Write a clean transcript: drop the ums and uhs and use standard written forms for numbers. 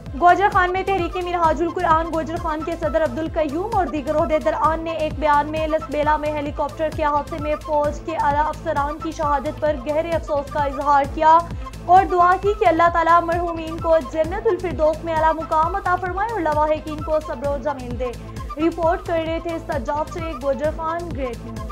गोजर खान में तहरीकी मिनहाजुल कुरान गोजर खान के सदर अब्दुल कयूम और दीगर ओहदेदारान ने एक बयान में लसबेला में हेलीकॉप्टर के हादसे में फौज के आला अफसरान की शहादत पर गहरे अफसोस का इजहार किया और दुआ की कि अल्लाह ताला मरहूमीन को जन्नतुल फिरदौस में आला मुकाम अता फरमाए और लवाहिकीन को सब्र व जमील दे। रिपोर्ट कर रहे थे सज्जाद शेख, गोजर खान, ग्रेट न्यूज।